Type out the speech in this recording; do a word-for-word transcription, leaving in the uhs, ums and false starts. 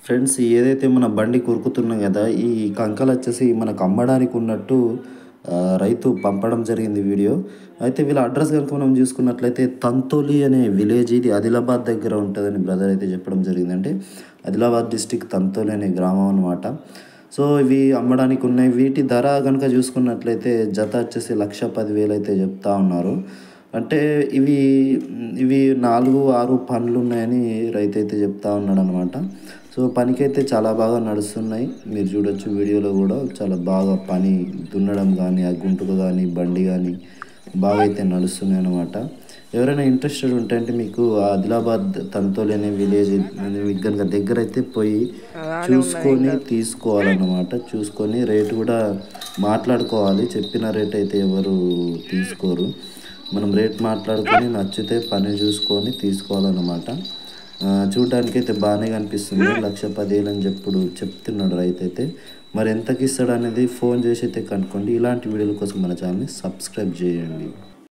Friends ఏదైతే మన బండి కొరుకుతున్నాం కదా, ఈ కంకలు వచ్చేసి మనకు అమ్మడానికి ఉన్నట్టు ఆ, రైతు పంపడం జరిగింది వీడియో. అయితే వీళ్ళ అడ్రస్ కనుక మనం చూసుకున్నట్లయితే తంతోలి అనే విలేజ్, ఇది ఆదిలాబాద్ దగ్గర ఉంటుందని బ్రదర్ అయితే చెప్పడం జరిగింది. అంటే ఆదిలాబాద్ డిస్టిక్ తంతోలి అనే గ్రామం అనమాట. సో ఇవి అమ్మడానికి ఉన్నాయి. వీటి ధర కనుక చూసుకున్నట్లయితే జత వచ్చేసి లక్ష పదివేలు అయితే చెప్తా ఉన్నారు. అంటే ఇవి ఇవి నాలుగు ఆరు పనులు ఉన్నాయని రైతు అయితే చెప్తా ఉన్నాడు అనమాట. సో పనికైతే చాలా బాగా నడుస్తున్నాయి. మీరు చూడొచ్చు వీడియోలో కూడా చాలా బాగా పని దున్నడం కానీ, ఆ గుంటుకు కానీ, బండి కానీ బాగా అయితే నడుస్తున్నాయి అనమాట. ఎవరైనా ఇంట్రెస్టెడ్ ఉంటే అంటే మీకు ఆదిలాబాద్ తంతోలి అనే విలేజ్ మీకు కనుక దగ్గర అయితే పోయి చూసుకొని తీసుకోవాలన్నమాట. చూసుకొని రేటు కూడా మాట్లాడుకోవాలి. చెప్పిన రేట్ అయితే ఎవరు తీసుకోరు. మనం రేట్ మాట్లాడుకొని నచ్చితే పని చూసుకొని తీసుకోవాలన్నమాట. చూడడానికి అయితే బాగానే కనిపిస్తుంది. లక్ష పదివేలు అని చెప్పుడు చెప్తున్నాడు రైతు అయితే. మరి ఎంతకి ఇస్తాడు అనేది ఫోన్ చేసి అయితే కనుక్కోండి. ఇలాంటి వీడియోల కోసం మన ఛానల్ని సబ్స్క్రైబ్ చేయండి.